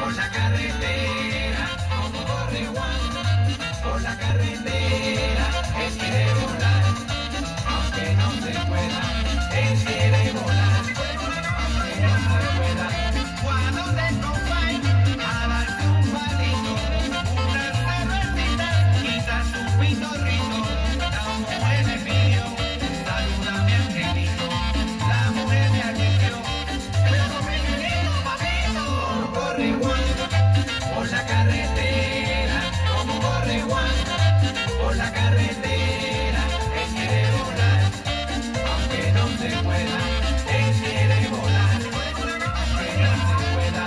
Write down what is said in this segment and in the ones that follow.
por la carretera, como corre Juan, por la carretera, él quiere volar, aunque no se pueda, él quiere volar, aunque no se pueda. Cuando te acompañe a darte un palito, unas cervecitas, quizás un pitorrito, la mujer es mío, salúdame angelito, la mujer me alivió, pero me querido papito. Corre Juan, por la carretera, como corre Juan, por la carretera, él quiere volar, aunque no se pueda, él quiere volar, aunque no se pueda.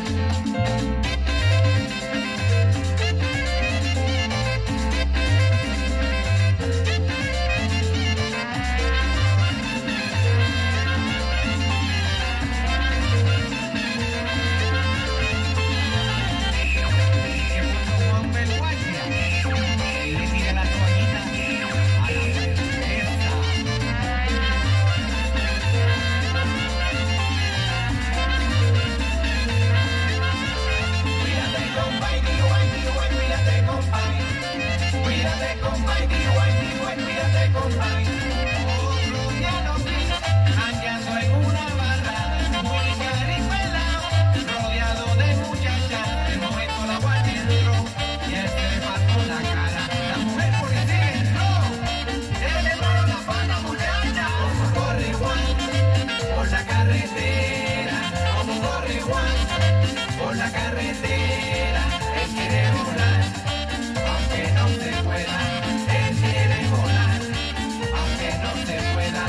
Por la carretera, él quiere volar, aunque no se pueda, él quiere volar, aunque no se pueda.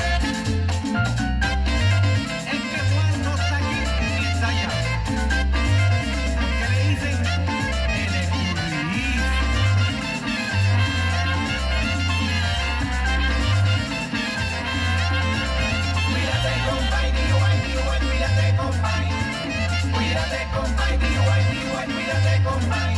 Es que Juan no está aquí ni está allá, que le dicen el escurridizo. Cuídate, compadre, cuídate, compadre. Cuídate, compadre, cuídate, compadre.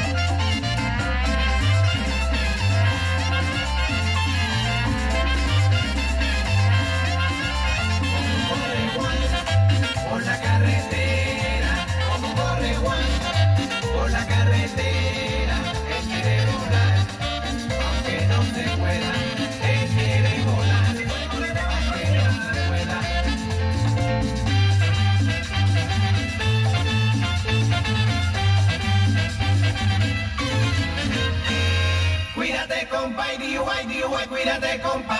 Como corre Juan, por la carretera, como corre Juan, por la carretera, él quiere volar, aunque no se pueda, él quiere volar, aunque no se pueda. Cuídate, compadre, cuídate, compadre.